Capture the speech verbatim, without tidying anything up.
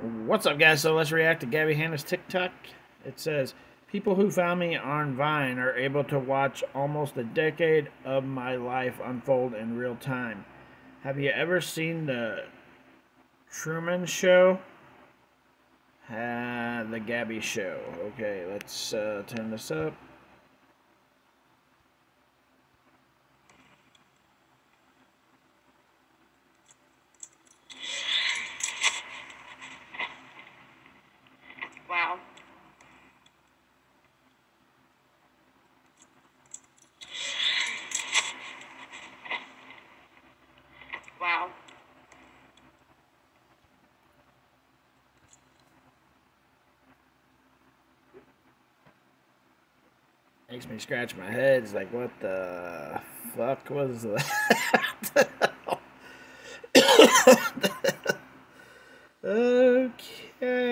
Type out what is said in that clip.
What's up, guys? So let's react to Gabbie Hanna's TikTok. It says, people who found me on Vine are able to watch almost a decade of my life unfold in real time. Have you ever seen the Truman Show? Uh, the Gabbie Show. Okay, let's uh, turn this up. Wow. Wow. Makes me scratch my head. It's like, what the fuck was that? Okay.